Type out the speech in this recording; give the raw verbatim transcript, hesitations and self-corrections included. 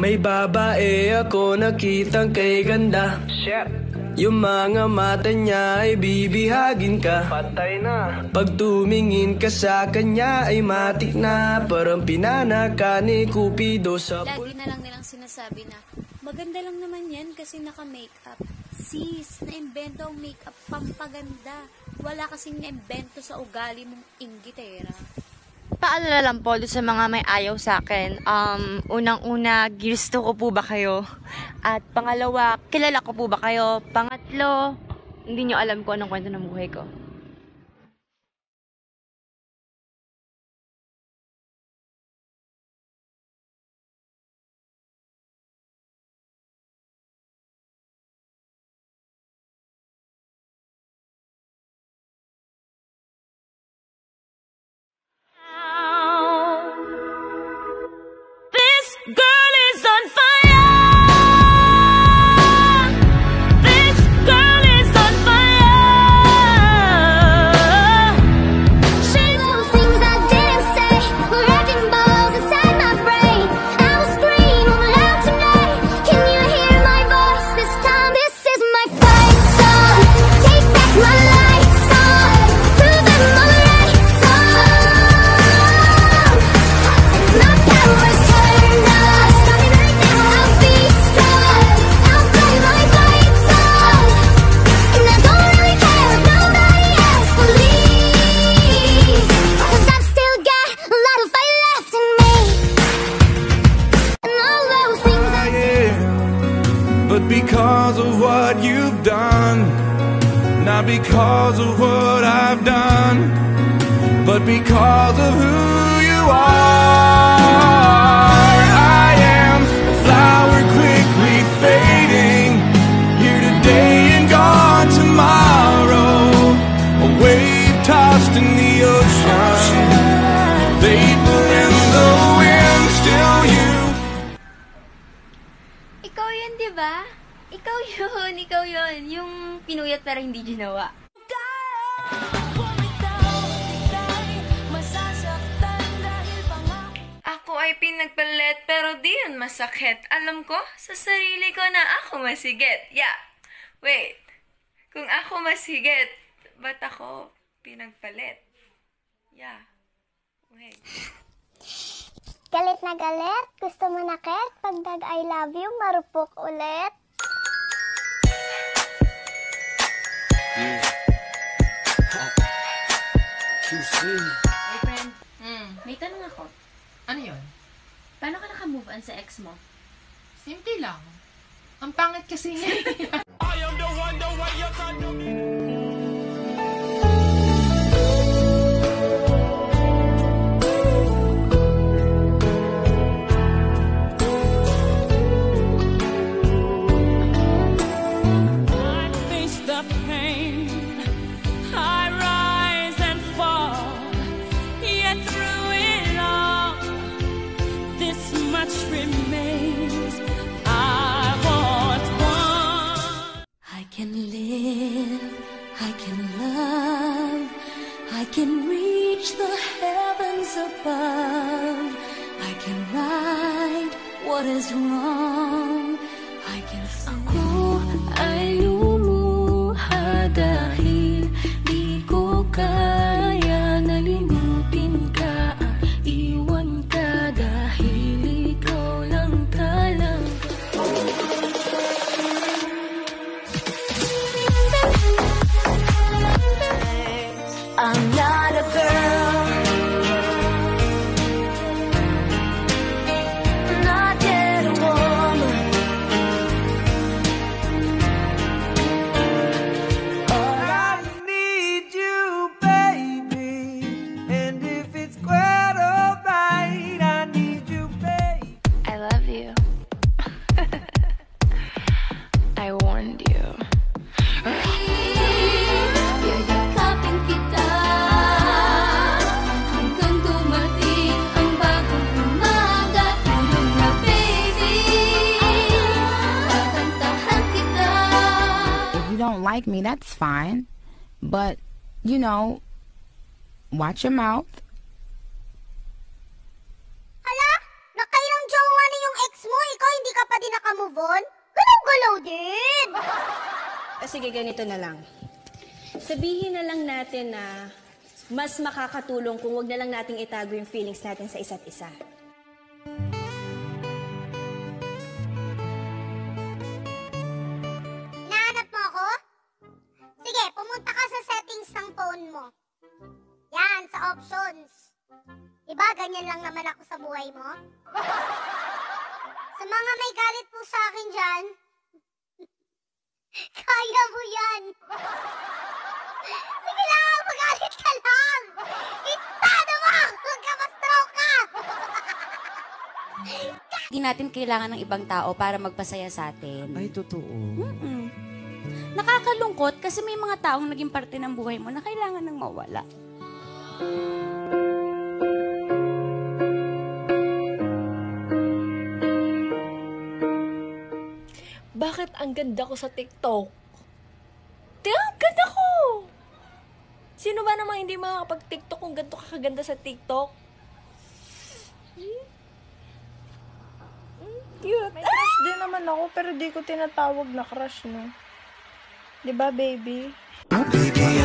May babae ako nakitang kay ganda. Shit. Yung mga mata niya ay bibihagin ka. Patay na. Pag tumingin ka sa kanya ay matik na. Parang pinanaka ni Cupido sa... Lagi na lang nilang sinasabi na maganda lang naman yan kasi naka-makeup. Sis, na-invento ang makeup pampaganda. Wala kasing na-invento sa ugali mong inggitera. Paalala lang po sa mga may ayaw sa akin. Um, unang-una, ginusto ko po ba kayo? At pangalawa, kilala ko po ba kayo? Pangatlo, hindi nyo alam kung anong kwento ng buhay ko. Because of what you've done, not because of what I've done, but because of who you are. I am a flower quickly fading, here today and gone tomorrow, a wave tossed in the ocean, vapor in the wind, still you. Ikaw yun, diba? Ikaw yun, ikaw yun. Yung pinuyat pero hindi ginawa. Ako ay pinagpalit pero di yun masakit. Alam ko, sa sarili ko na ako masigit. Yeah. Wait. Kung ako masigit, ba't ako pinagpalit? Yeah. Wait. Galit na galit? Gusto mo na ket? Pagdag I love you, marupok ulit? Yeah. Q C. Hey friend, Mm. may tanong ako. Ano yun? Paano ka naka-move on sa ex mo? Simple lang. Ang pangit kasi niya. I am the one, the way you can do me. What is wrong? I can sing. Ako ay lumuha dahil di ko kaya nalimutin ka. Iwan ka dahil ikaw lang talaga. I'm not a girl. Like me, that's fine, but you know, watch your mouth. Ala, nakailang jowa na yung ex mo, ikaw hindi Von? Galaw-galaw din! Eh, sige, ganito na lang. Sabihin na lang natin na mas makakatulong kung wag na lang nating itago yung feelings natin sa isa't isa. Nahanap mo ako? Sige, pumunta ka sa settings ng phone mo. Yan, sa options. Diba, ganyan lang naman ako sa buhay mo? Sa mga may galit po sa akin dyan, kaya mo yan. Sige lang, magalit ka lang. Itado mo! Huwag ka ma-stroke ka! Hindi natin kailangan ng ibang tao para magpasaya sa atin. Ay, totoo. Mm-mm. Nakakalungkot kasi may mga taong naging parte ng buhay mo na kailangan nang mawala. Bakit ang ganda ko sa TikTok? Tiyan, ang ganda ko! Sino ba namang hindi makakapag-TikTok kung ganito kakaganda sa TikTok? Hmm? Hmm, cute. May crush din naman ako, pero di ko tinatawag na crush, no? Diba, baby? Baby,